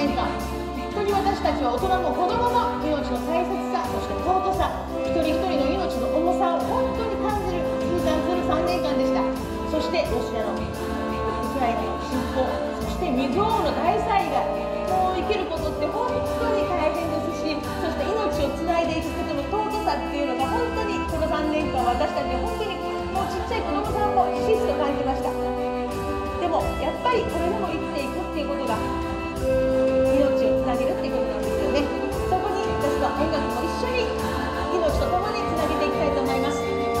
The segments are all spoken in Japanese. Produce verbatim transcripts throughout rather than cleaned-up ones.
ねんかん、本当に私たちは大人も子供も命の大切さ、そして尊さ、一人一人の命の重さを本当に感じる痛感するさんねんかんでした。そしてロシアのウクライナの侵攻、そして未曾有の大災害、もう生きることって本当に大変ですし、そして命をつないでいくことの尊さっていうのが本当にこのさんねんかん私たちは本当にもうちっちゃい子供さんもひしひしと感じました。でもやっぱりこれでも生きていくっていうことが命をつなげるっていうことなんですよね。そこに私は音楽も一緒に命とともにつなげていきたいと思います。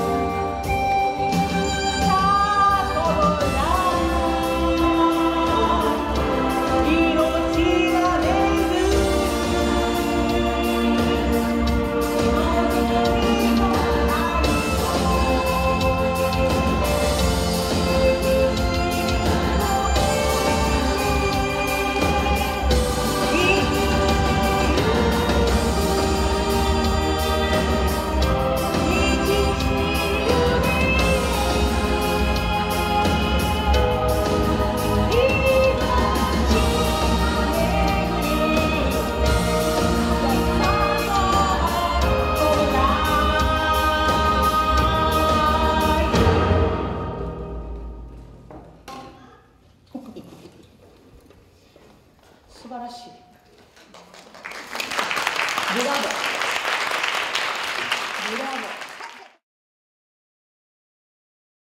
素晴らしい。ブラボー。ブラボー。